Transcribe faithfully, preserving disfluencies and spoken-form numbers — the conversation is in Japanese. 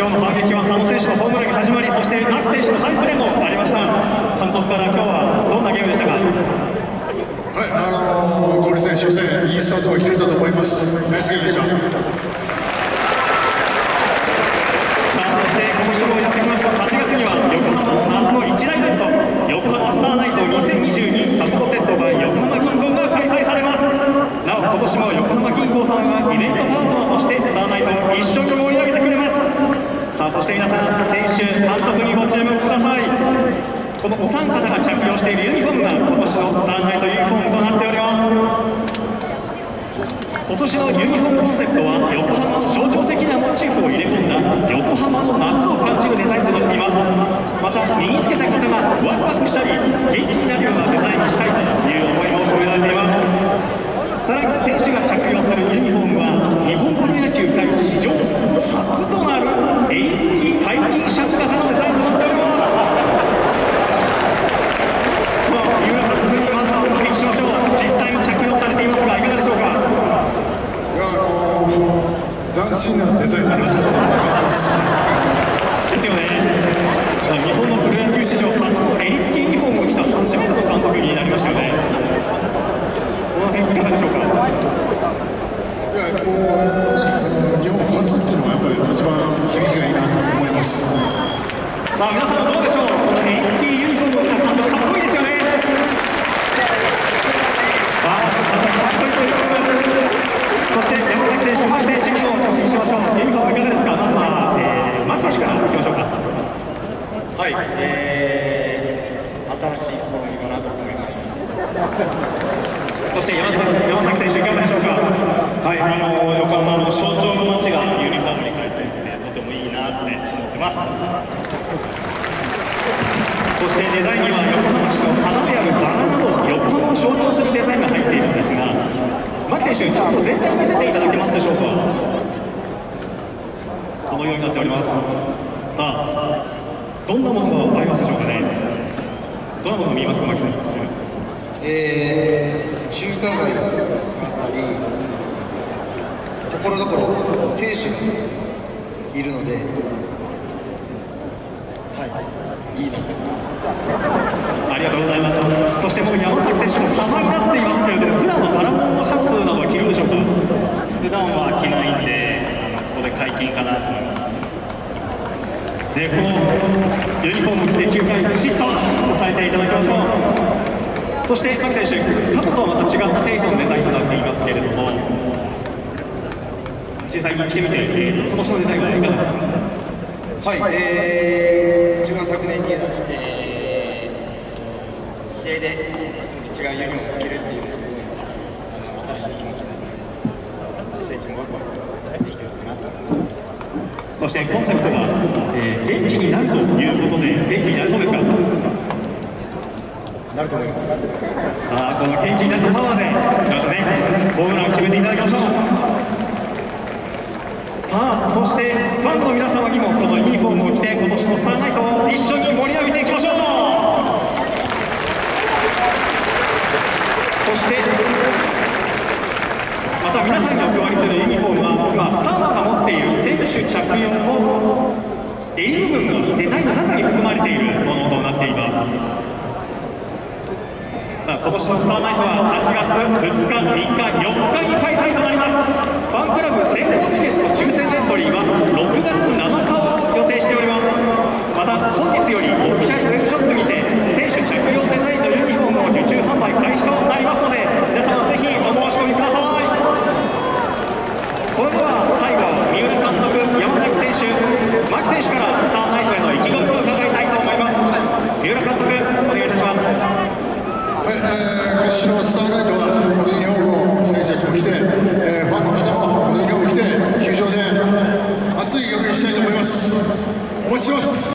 今日の反撃は佐野選手のホームランに始まり、そして牧選手のファインプレーもありました。監督から今日はどんなゲームでしたか？ はい、あのー、これですね、初戦いいスタートが切れたと思います。ナイスゲームでした。さあ、そして今年もやってきますはちがつには横浜夏の一大イベント、横浜スターナイトにせんにじゅうにサポーテッドバイ横浜銀行が開催されます。なお今年も横浜銀行さんはイベントパートナーとしてスターナイトを一緒に盛り上げてくれます。さあ、そして皆さん、選手、監督にご注目ください。このお三方が着用しているユニフォームが今年のスターナイトユニフォームとなっております。今年のユニフォームコンセプトは横浜の象徴的なモチーフを入れ込んだ横浜の夏を感じるデザインとなっています。また身につけた方がワクワクしたり元気になるようなデザインにしたいという思いも込められています。さらに選手が着用するユニフォームは日本プロ野球界史上初となる襟付き背筋シャツ型のデザインとなっております。まあ、三浦監督にまずはお聞きしましょう。実際に着用されていますがいかがでしょうか？ いや、あのー、斬新なデザインだなと感じます。 ですよね。日本のプロ野球史上初の襟付きユニフォームを着た初めての監督になりましたよね。この辺いかがでしょうか？ いや、こう、日本初っていうのがやっぱり一番響きがいいなと思います。 さあ、皆さんどうでしょう？この襟付きユニフォームを着た監督かっこいいですよね。ああ、かっこいいということです。そして山崎選手、牧選手にもお聞きしましょう。ユニフォームいかがですか？まずは、えー、牧選手からいきましょうか。 はい、えー、新しい試みかなと思います。 そして山崎、山崎選手いかがでしょうか？ はい、あの横浜の象徴の街がユニフォームに変えて、えー、とてもいいなって思ってます。 そしてデザインには横浜市の花であるバラなど横浜を象徴するデザインが入っているんですが、牧選手、ちょっと全体を見せていただけますでしょうか？このようになっております。さあ、どんなものがありますでしょうかね？どんなものが見えますか、牧選手？ えー、中華街があり、ところどころ選手がいるので、はい、いいなと思います。 ありがとうございます。そしてもう山崎選手も様になっていますけれども、普段はパラモンのシャツなどは着るんでしょうか？ 普段は着ないんで、あのここで解禁かなと思います。 で、このユニフォームを着てきゅうかいピシッと支えていただきましょう。そして牧選手、過去とはまた違ったテイストのデザインとなっていますけれども、実際に着てみて、えー、今年のデザインはいかがですか？ はい、えー、自分は昨年入団して、試合でいつもと違うユニフォームを着るっていうのがすごいあの新しい気持ちになっております。試合中もワクワクできてるかなと思います。 そしてコンセプトが、えー、元気になるということで、元気になりそうですか？ なると思います。 あ、この元気になったパワーで、またね、ホームランを決めていただきましょう。さあ、そしてファンの皆様にもこのユニフォームを着て、今年のスターナイトを一緒に盛り上げていきましょう。そして、また皆さんにお配りするユニフォームは、今、スターマンが持っている選手着用の襟部分がデザインの中に含まれているものとなっています。今年のスターナイトははちがつふつか、みっか、よっかに開催となります。